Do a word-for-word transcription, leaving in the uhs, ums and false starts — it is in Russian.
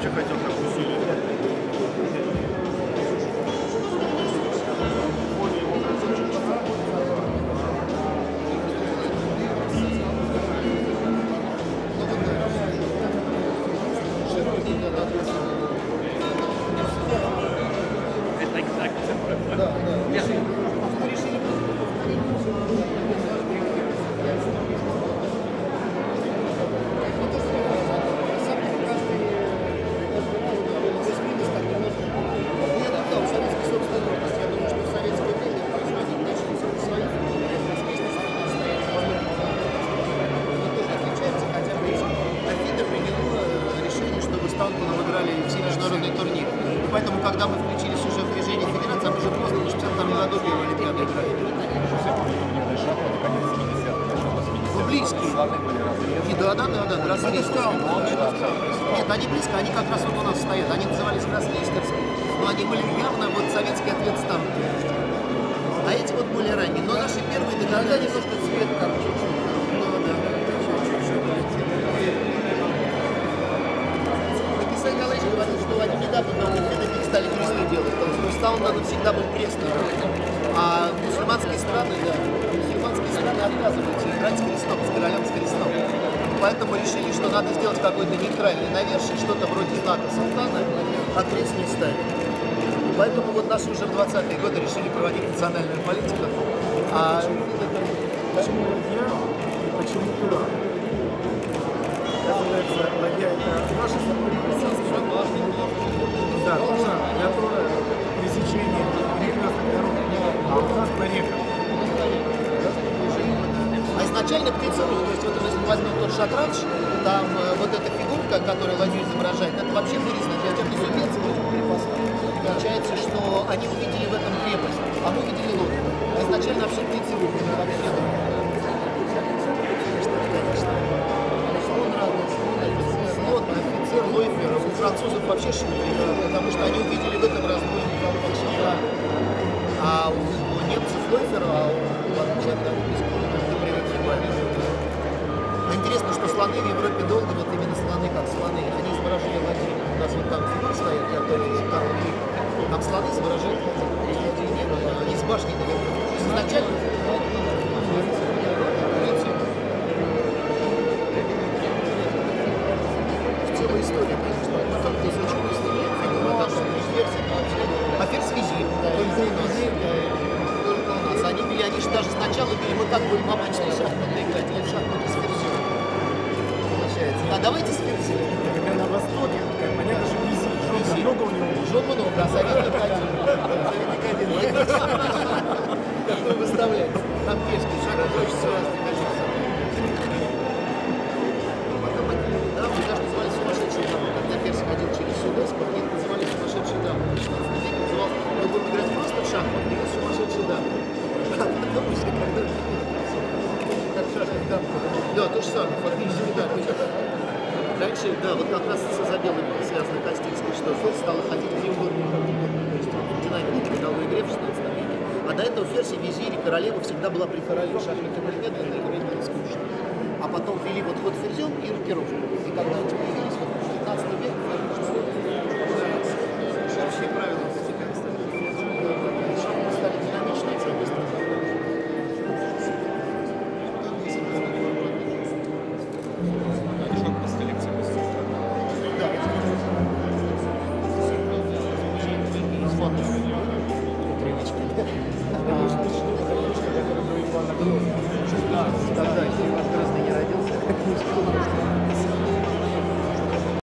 вообще хотел такую серию. Нам играли все международные турниры. И поэтому, когда мы включились уже в движение федерации, там уже поздно, потому что в шестидесятом году первая Олимпиада играли. Ну, близкие. И да, да, да, да, гроссмейстерские. Нет, они близко, они как раз вот у нас стоят. Они назывались гроссмейстерские, но они были явно вот советский ответ станки. А эти вот были ранние. Но наши первые догадались. Немножко цвет там чуть-чуть. Ну, да, да, чуть-чуть полетели. Николаевич говорил, что они недавно на Олимпиаде стали кресты делать, потому что стал надо всегда был крестный. А мусульманские страны, да, мусульманские страны отказываются играть с крестом, с королем с крестом. Поэтому решили, что надо сделать какой-то нейтральный навершие, что-то вроде знака султана, а крест не ставить. Поэтому вот наши уже в двадцатые годы решили проводить национальную политику. А почему ладья и почему тура? Оказывается, ладья — это наша российская. Да, тура, которая пересечение прекрасных дорог, а у нас по рекам. А изначально птицеру, то есть вот если мы возьмем тот шатранж, там э, вот эта фигурка, которая ладью изображает, это вообще вырезано для тех, кто умеет Получается, что они увидели в этом крепость, а мы увидели лодку. А изначально вообще птицеру вообще слон, офицер, лойфер, у французов вообще шутки, потому что они увидели в этом разбойника Алпакшира. А у, у немцев лойфер, а у англичан там а интересно, что слоны в Европе долго, вот именно слоны, как слоны, они изображали ладьи. У нас вот там фигуры стоят, которые Карл Великий. Там слоны изображают ладьи не было, они с башни наверху. Изначально целая история, конечно, мы только изучили историю, а там версия вообще. А ферзь визирь, только у нас. Только у нас. Они били, они же даже сначала били, мы как будем в обычные шахматы играть, или в шахматы с ферзем. А давайте с ферзем. Когда на Востоке, понятно, что визирь, жопа много у него. Жопа много, а советник один. Советник один. Какой выставлять? Там пешки, шаг хочется раз, не хочу. Потом они, да, мы даже называли сумасшедшие дамы. Когда ферзь ходил через всю доску, они называли сумасшедшие дамы. Мы будем играть просто в шахматы, или сумасшедшие дамы. А потом уже когда как шахматы дамы. Да, то же самое, фактически, да. Раньше, да, вот как раз с Изабеллой связано Кастильской, что ферзь стала ходить где угодно. То есть в динамике передовой игре в шестнадцатом веке. А до этого ферзь и визирь, и королева всегда была при короле. Шахматы были медленные, игры было скучно. А потом ввели вот ход ферзем и рокировку. И когда эти появились вот в пятнадцатом веке, вообще правила вытекали стали. Шахматы стали динамичные, и быстро. Привычка.